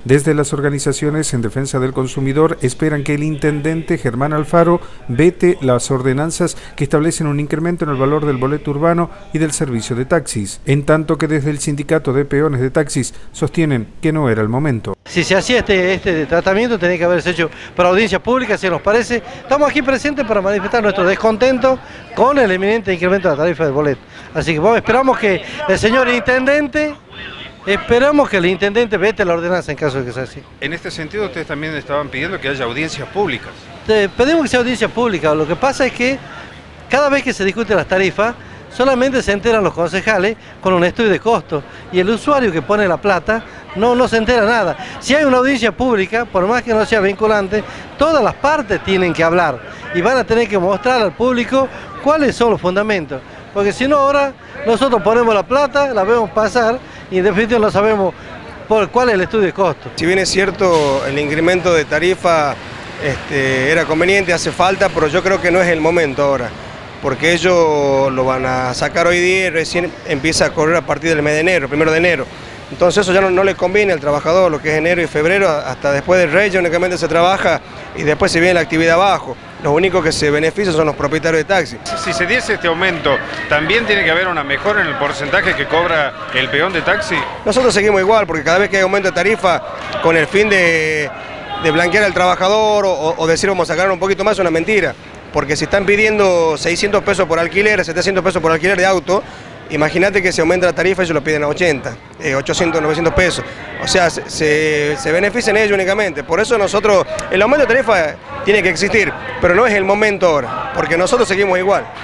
Desde las organizaciones en defensa del consumidor esperan que el intendente Germán Alfaro vete las ordenanzas que establecen un incremento en el valor del boleto urbano y del servicio de taxis, en tanto que desde el sindicato de peones de taxis sostienen que no era el momento. Si se hacía este tratamiento tenía que haberse hecho por audiencia pública, si nos parece. Estamos aquí presentes para manifestar nuestro descontento con el eminente incremento de la tarifa del boleto. Así que bueno, esperamos que el señor intendente vete la ordenanza en caso de que sea así. En este sentido, ustedes también estaban pidiendo que haya audiencias públicas. Pedimos que sea audiencia pública. Lo que pasa es que cada vez que se discuten las tarifas, solamente se enteran los concejales con un estudio de costo y el usuario que pone la plata no se entera nada. Si hay una audiencia pública, por más que no sea vinculante, todas las partes tienen que hablar y van a tener que mostrar al público cuáles son los fundamentos. Porque si no, ahora nosotros ponemos la plata, la vemos pasar y en definitiva no sabemos cuál es el estudio de costo. Si bien es cierto, el incremento de tarifa era conveniente, hace falta, pero yo creo que no es el momento ahora, porque ellos lo van a sacar hoy día y recién empieza a correr a partir del mes de enero, 1 de enero. Entonces eso ya no le conviene al trabajador, lo que es enero y febrero, hasta después del Reyes únicamente se trabaja y después se viene la actividad abajo. Los únicos que se benefician son los propietarios de taxi. Si se diese este aumento, ¿también tiene que haber una mejora en el porcentaje que cobra el peón de taxi? Nosotros seguimos igual, porque cada vez que hay aumento de tarifa, con el fin de blanquear al trabajador o decir vamos a sacar un poquito más, es una mentira. Porque si están pidiendo 600 pesos por alquiler, 700 pesos por alquiler de auto, imagínate que se aumenta la tarifa y ellos lo piden a 80, 800, 900 pesos. O sea, se benefician ellos únicamente. Por eso nosotros, el aumento de tarifa tiene que existir, pero no es el momento ahora, porque nosotros seguimos igual.